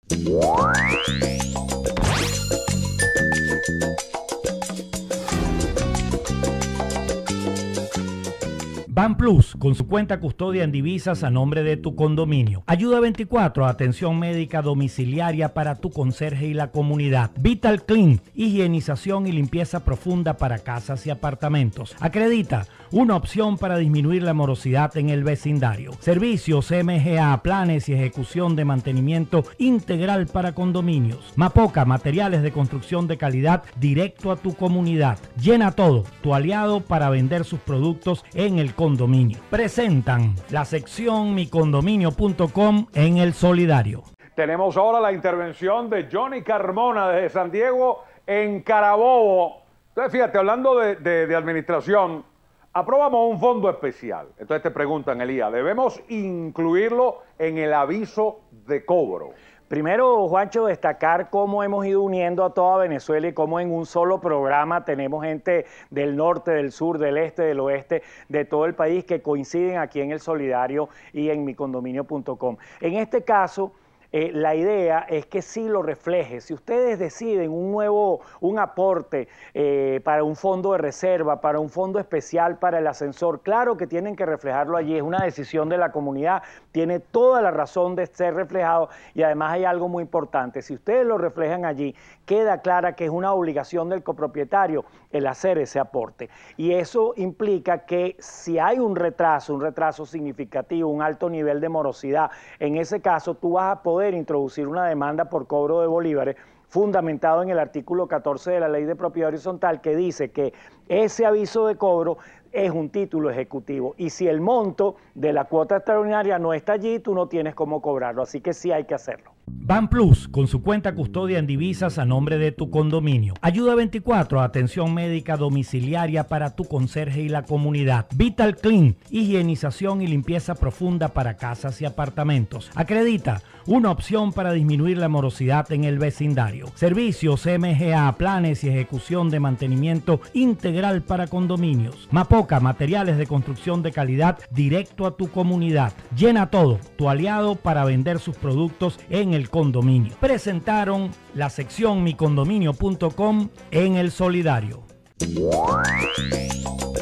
BanPlus, con su cuenta custodia en divisas a nombre de tu condominio. Ayuda 24, atención médica domiciliaria para tu conserje y la comunidad. Vital Clean, higienización y limpieza profunda para casas y apartamentos. Acredita, una opción para disminuir la morosidad en el vecindario. Servicios MGA, planes y ejecución de mantenimiento integral para condominios. Mapoca, materiales de construcción de calidad directo a tu comunidad. Llena Todo, tu aliado para vender sus productos en el condominio. Presentan la sección micondominio.com en El Solidario. Tenemos ahora la intervención de Johnny Carmona desde San Diego en Carabobo. Entonces, fíjate, hablando de administración, aprobamos un fondo especial. Entonces te preguntan, Elías, ¿debemos incluirlo en el aviso de cobro? Primero, Juancho, destacar cómo hemos ido uniendo a toda Venezuela y cómo en un solo programa tenemos gente del norte, del sur, del este, del oeste, de todo el país que coinciden aquí en El Solidario y en micondominio.com. En este caso, la idea es que sí lo refleje. Si ustedes deciden un aporte para un fondo de reserva, para un fondo especial para el ascensor, claro que tienen que reflejarlo allí, es una decisión de la comunidad, tiene toda la razón de ser reflejado y además hay algo muy importante, si ustedes lo reflejan allí, queda clara que es una obligación del copropietario el hacer ese aporte. Y eso implica que si hay un retraso significativo, un alto nivel de morosidad, en ese caso tú vas a poder introducir una demanda por cobro de bolívares fundamentado en el artículo 14 de la Ley de Propiedad Horizontal, que dice que ese aviso de cobro es un título ejecutivo y si el monto de la cuota extraordinaria no está allí, tú no tienes cómo cobrarlo, así que sí hay que hacerlo. BanPlus, con su cuenta custodia en divisas a nombre de tu condominio. Ayuda 24, atención médica domiciliaria para tu conserje y la comunidad. Vital Clean, higienización y limpieza profunda para casas y apartamentos. Acredita, una opción para disminuir la morosidad en el vecindario. Servicios MGA, planes y ejecución de mantenimiento integral para condominios. Mapoca, materiales de construcción de calidad directo a tu comunidad. Llena Todo, tu aliado para vender sus productos en el condominio. Presentaron la sección micondominio.com en El Solidario.